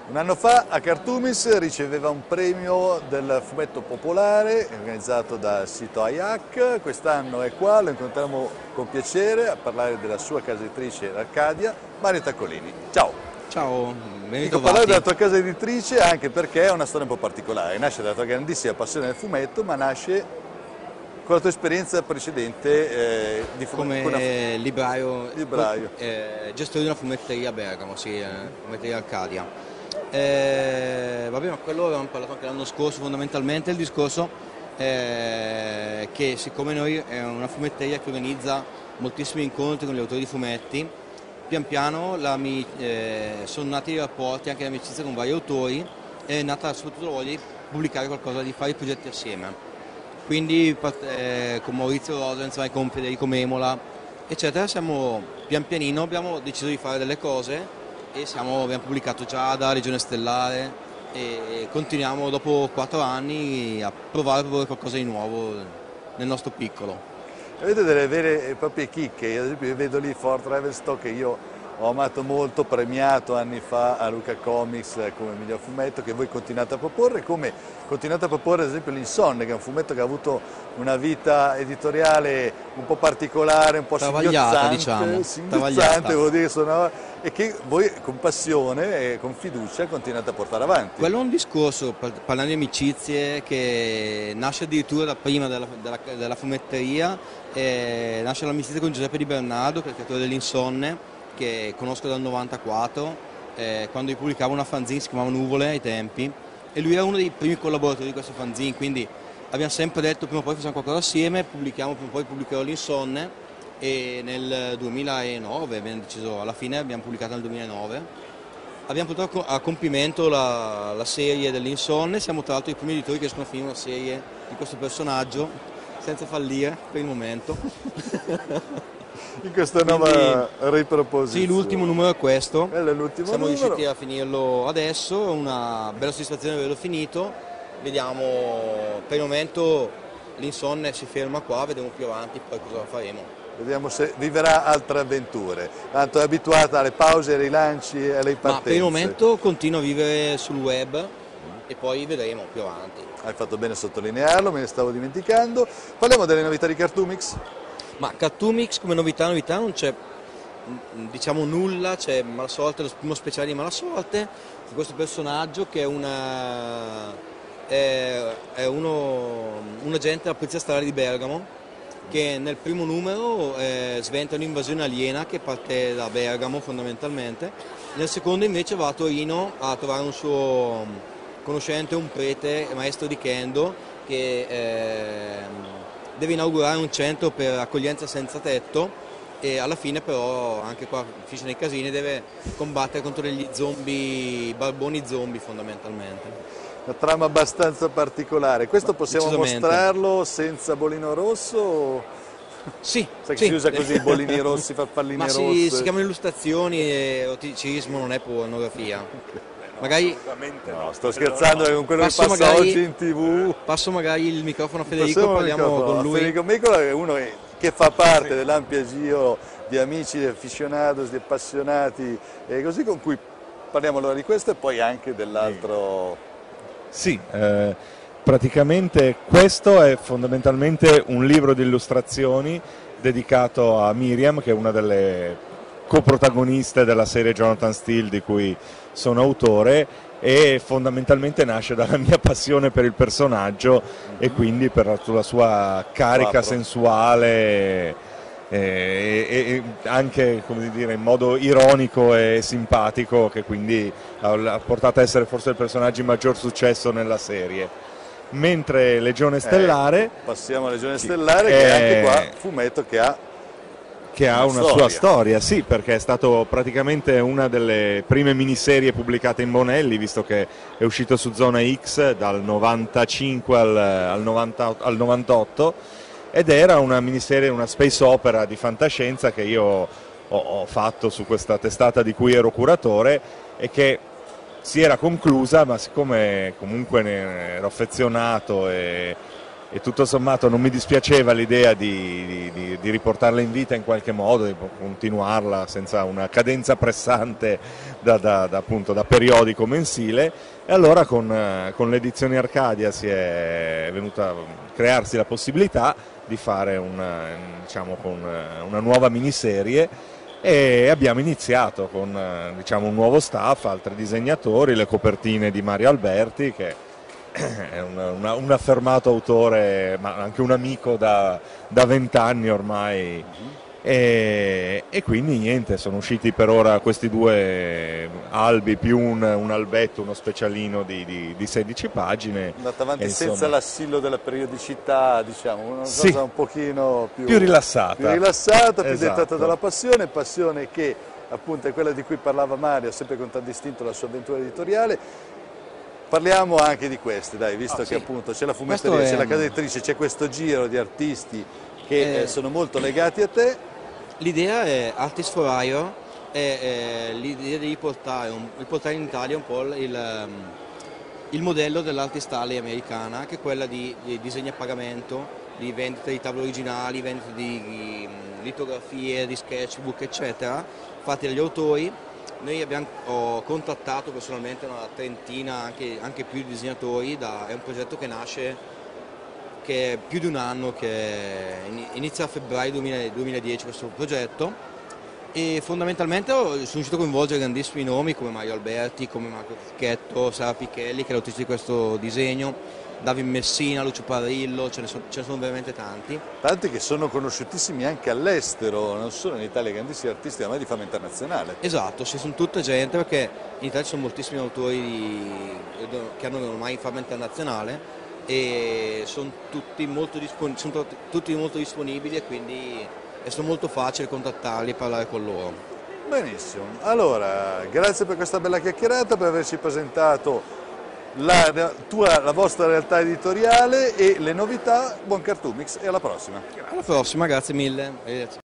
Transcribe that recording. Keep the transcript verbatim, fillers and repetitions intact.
Un anno fa a Cartoomis riceveva un premio del fumetto popolare organizzato dal sito A I A C, quest'anno è qua, lo incontriamo con piacere a parlare della sua casa editrice Arcadia, Mario Taccolini. Ciao! Ciao, ben Dico, ritrovati. parlare della tua casa editrice anche perché è una storia un po' particolare, nasce dalla tua grandissima passione del fumetto, ma nasce con la tua esperienza precedente eh, di come una... libraio, libraio. Eh, gestore di una fumetteria a Bergamo, sì, eh, fumetteria Arcadia. Eh, vabbè, ma quello avevamo parlato anche l'anno scorso, fondamentalmente il discorso è che siccome noi è una fumetteria che organizza moltissimi incontri con gli autori di fumetti, pian piano la, eh, sono nati i rapporti, anche l'amicizia con vari autori, è nata soprattutto la voglia di pubblicare qualcosa, di fare i progetti assieme. Quindi eh, con Maurizio Rosenz, con Federico Memola, eccetera, siamo pian pianino abbiamo deciso di fare delle cose e siamo, abbiamo pubblicato già da Legione Stellare e continuiamo dopo quattro anni a provare a proporre qualcosa di nuovo nel nostro piccolo. Avete delle vere e proprie chicche, ad esempio io vedo lì Fort Revelstock che io ho amato molto, premiato anni fa a Luca Comics come miglior fumetto, che voi continuate a proporre, come continuate a proporre ad esempio l'Insonne, che è un fumetto che ha avuto una vita editoriale un po' particolare, un po' travagliata, singhiozzante, diciamo, singhiozzante vuol dire, sono, e che voi con passione e con fiducia continuate a portare avanti. Quello è un discorso, parlando di amicizie, che nasce addirittura da prima della, della, della fumetteria, eh, nasce l'amicizia con Giuseppe Di Bernardo, che è il creatore dell'Insonne, che conosco dal novantaquattro, eh, quando io pubblicavo una fanzine, si chiamava Nuvole ai tempi, e lui era uno dei primi collaboratori di questa fanzine, quindi abbiamo sempre detto prima o poi facciamo qualcosa assieme, pubblichiamo, prima o poi pubblicherò l'Insonne, e nel duemilanove abbiamo deciso, alla fine abbiamo pubblicato nel duemilanove, abbiamo portato a compimento la, la serie dell'Insonne, siamo tra l'altro i primi editori che riescono a finire una serie di questo personaggio, senza fallire per il momento. In questa nuova riproposizione. Sì, l'ultimo numero è questo, è l'ultimo siamo numero. riusciti a finirlo adesso, è una bella soddisfazione averlo finito, vediamo, per il momento l'Insonne si ferma qua, vedremo più avanti poi cosa faremo. Vediamo se viverà altre avventure, tanto è abituata alle pause, ai rilanci e alle partenze. Ma per il momento continua a vivere sul web e poi vedremo più avanti. Hai fatto bene a sottolinearlo, me ne stavo dimenticando. Parliamo delle novità di Cartoomix. Ma Cartoomix come novità, novità non c'è, diciamo, nulla, c'è Malasorte, lo primo speciale di Malasorte, di questo personaggio che è, una, è, è uno, un agente della Polizia Statale di Bergamo, che nel primo numero eh, sventa un'invasione aliena che parte da Bergamo fondamentalmente, nel secondo invece va a Torino a trovare un suo conoscente, un prete, maestro di Kendo, che eh, deve inaugurare un centro per accoglienza senza tetto e alla fine però, anche qua finisce nei casini, deve combattere contro degli zombie, barboni zombie fondamentalmente. Una trama abbastanza particolare, questo possiamo mostrarlo senza bolino rosso? Sì, sai che sì. Si usa così, bolini rossi, farfalline Ma rosse? si, si chiamano illustrazioni e eroticismo, non è pornografia. Magari... No, sto scherzando, con quello passo che passa magari, oggi in tv. Passo magari il microfono a Federico, Passiamo parliamo microfono. con lui. Federico Mecola è uno che fa parte dell'ampia giro di amici, di aficionados, di appassionati, e così, con cui parliamo allora di questo e poi anche dell'altro. Sì, eh, praticamente questo è fondamentalmente un libro di illustrazioni dedicato a Miriam, che è una delle coprotagoniste della serie Jonathan Steele di cui sono autore, e fondamentalmente nasce dalla mia passione per il personaggio e quindi per la sua carica Quattro. sensuale e, e, e anche, come dire, in modo ironico e simpatico, che quindi ha portato a essere forse il personaggio di maggior successo nella serie. Mentre Legione Stellare, eh, passiamo a Legione Stellare, che è anche qua fumetto che ha che ha una, una sua storia, sì, perché è stato praticamente una delle prime miniserie pubblicate in Bonelli, visto che è uscito su Zona X dal novantacinque al, al, novanta, al novantotto, ed era una miniserie, una space opera di fantascienza che io ho, ho fatto su questa testata di cui ero curatore e che si era conclusa, ma siccome comunque ne ero affezionato e e tutto sommato non mi dispiaceva l'idea di, di, di riportarla in vita in qualche modo, di continuarla senza una cadenza pressante da, da, da, appunto, da periodico mensile, e allora con, con l'edizione Arcadia si è venuta a crearsi la possibilità di fare una, diciamo, con una nuova miniserie, e abbiamo iniziato con, diciamo, un nuovo staff, altri disegnatori, le copertine di Mario Alberti, che è un, una, un affermato autore, ma anche un amico da vent'anni ormai, e, e quindi niente, sono usciti per ora questi due albi più un, un albetto, uno specialino di, di, di sedici pagine. Andate avanti insomma, senza l'assillo della periodicità, diciamo, una sì, cosa un pochino più, più rilassata, più, rilassata, più esatto, dettata dalla passione, passione che appunto è quella di cui parlava Mario, sempre contraddistinto la sua avventura editoriale. Parliamo anche di queste, dai, visto oh, che sì, appunto c'è la fumetteria, c'è la casa editrice, c'è questo giro di artisti che eh, sono molto legati a te. L'idea è Artist for Hire, è, è l'idea di portare, un, di portare in Italia un po' il, il modello dell'Artist Alley americana, che è quella di, di disegni a pagamento, di vendita di tavole originali, vendita di, di litografie, di sketchbook, eccetera, fatti dagli autori. Noi abbiamo ho contattato personalmente una trentina, anche, anche più disegnatori, da, è un progetto che nasce, che è più di un anno, che inizia a febbraio duemiladieci questo progetto, e fondamentalmente sono riuscito a coinvolgere grandissimi nomi come Mario Alberti, come Marco Ficchetto, Sara Pichelli, che è l'autista di questo disegno, David Messina, Lucio Parrillo, ce ne, sono, ce ne sono veramente tanti. Tanti che sono conosciutissimi anche all'estero, non solo in Italia, grandissimi artisti ormai di fama internazionale. Esatto, ci sono tutta gente, perché in Italia ci sono moltissimi autori di, che hanno ormai fama internazionale, e sono tutti molto, dispon sono tutti molto disponibili, e quindi è stato molto facile contattarli e parlare con loro. Benissimo, allora grazie per questa bella chiacchierata, per averci presentato La, tua, la vostra realtà editoriale e le novità. Buon Cartoomix e alla prossima. Alla prossima, grazie mille.